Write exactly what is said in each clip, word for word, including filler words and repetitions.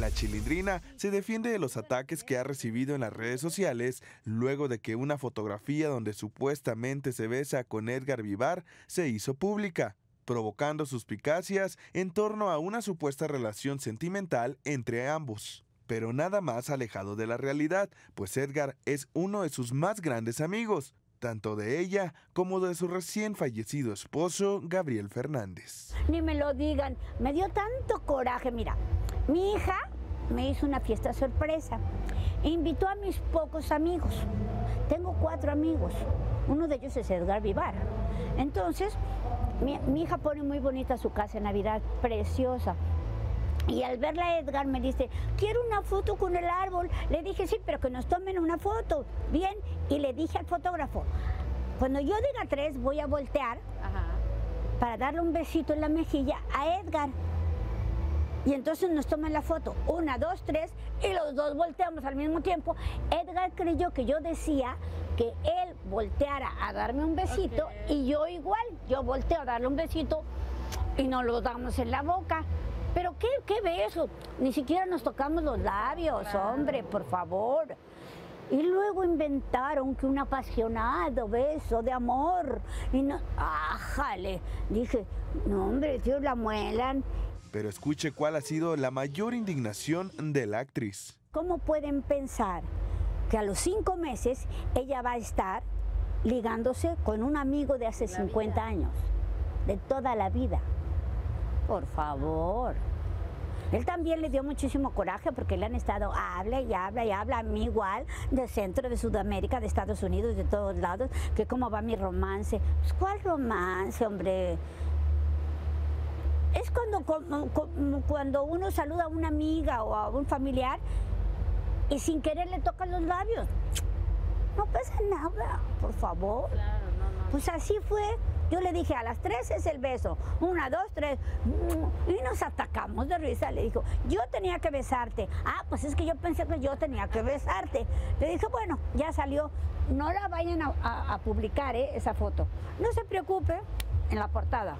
La Chilindrina se defiende de los ataques que ha recibido en las redes sociales luego de que una fotografía donde supuestamente se besa con Edgar Vivar se hizo pública, provocando suspicacias en torno a una supuesta relación sentimental entre ambos. Pero nada más alejado de la realidad, pues Edgar es uno de sus más grandes amigos, tanto de ella como de su recién fallecido esposo, Gabriel Fernández. Ni me lo digan, me dio tanto coraje. Mira, mi hija me hizo una fiesta sorpresa, invitó a mis pocos amigos. Tengo cuatro amigos, uno de ellos es Edgar Vivar. Entonces, mi, mi hija pone muy bonita su casa en Navidad, preciosa. Y al verla a Edgar me dice, quiero una foto con el árbol. Le dije, sí, pero que nos tomen una foto. Bien, y le dije al fotógrafo, cuando yo diga tres voy a voltear Ajá. para darle un besito en la mejilla a Edgar. Y entonces nos toman la foto, una, dos, tres, y los dos volteamos al mismo tiempo. Edgar creyó que yo decía que él volteara a darme un besito, okay. y yo igual, yo volteo a darle un besito y nos lo damos en la boca. Pero ¿qué, qué beso? Ni siquiera nos tocamos los labios, claro. hombre, por favor. Y luego inventaron que un apasionado beso de amor. Y no, ájale, dije, no hombre, Dios la muelan. Pero escuche cuál ha sido la mayor indignación de la actriz. ¿Cómo pueden pensar que a los cinco meses ella va a estar ligándose con un amigo de hace cincuenta años? De toda la vida. Por favor. Él también le dio muchísimo coraje porque le han estado, habla y habla y habla, a mí igual, del centro de Sudamérica, de Estados Unidos, de todos lados, que cómo va mi romance. Pues, ¿cuál romance, hombre? Es cuando, cuando uno saluda a una amiga o a un familiar y sin querer le tocan los labios. No pasa nada, por favor. Claro, no, no. Pues así fue. Yo le dije, a las tres es el beso. Una, dos, tres. Y nos atacamos de risa. Le dijo, yo tenía que besarte. Ah, pues es que yo pensé que yo tenía que besarte. Le dije, bueno, ya salió. No la vayan a, a, a publicar, ¿eh? Esa foto. No se preocupe, en la portada.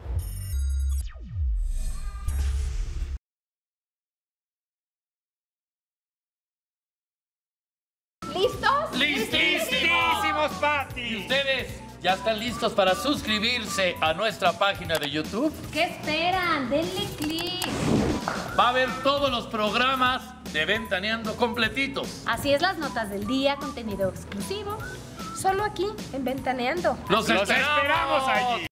¿Listos? ¡Listísimos, Pati! ¿Y ustedes ya están listos para suscribirse a nuestra página de YouTube? ¿Qué esperan? Denle click. Va a haber todos los programas de Ventaneando completitos. Así es, las notas del día, contenido exclusivo, solo aquí en Ventaneando. ¡Los ¡Los esperamos! esperamos allí!